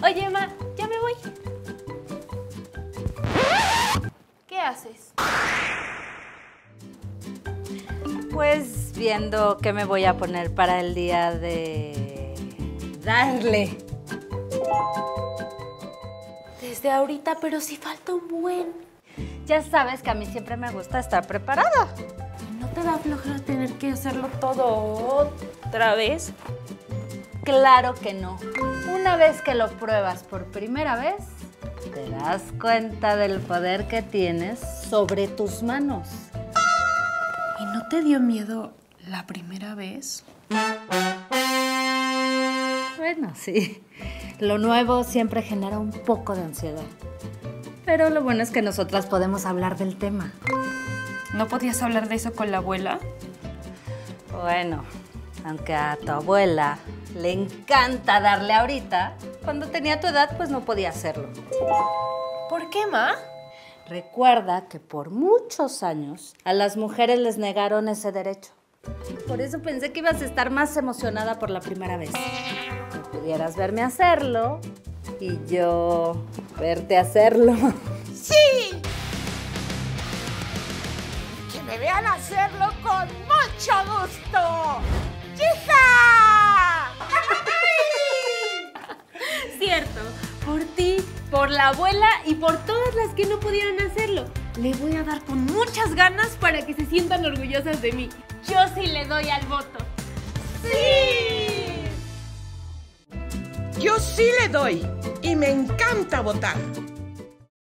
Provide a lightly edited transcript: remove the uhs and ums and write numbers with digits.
Oye, Ma, ya me voy. ¿Qué haces? Pues viendo qué me voy a poner para el día de darle. Desde ahorita, pero sí falta un buen. Ya sabes que a mí siempre me gusta estar preparada. ¿No te da flojera tener que hacerlo todo otra vez? Claro que no. Una vez que lo pruebas por primera vez, te das cuenta del poder que tienes sobre tus manos. ¿Y no te dio miedo la primera vez? Bueno, sí. Lo nuevo siempre genera un poco de ansiedad. Pero lo bueno es que nosotras podemos hablar del tema. ¿No podías hablar de eso con la abuela? Bueno, aunque a tu abuela le encanta darle ahorita, cuando tenía tu edad pues no podía hacerlo. ¿Por qué, Ma? Recuerda que por muchos años a las mujeres les negaron ese derecho. Por eso pensé que ibas a estar más emocionada por la primera vez. Que pudieras verme hacerlo y yo verte hacerlo. ¡Sí! ¡Que me vean hacerlo con mucho gusto! ¡Hija! Cierto, por ti, por la abuela y por todas las que no pudieron hacerlo. Le voy a dar con muchas ganas para que se sientan orgullosas de mí. Yo sí le doy al voto. ¡Sí! Yo sí le doy y me encanta votar.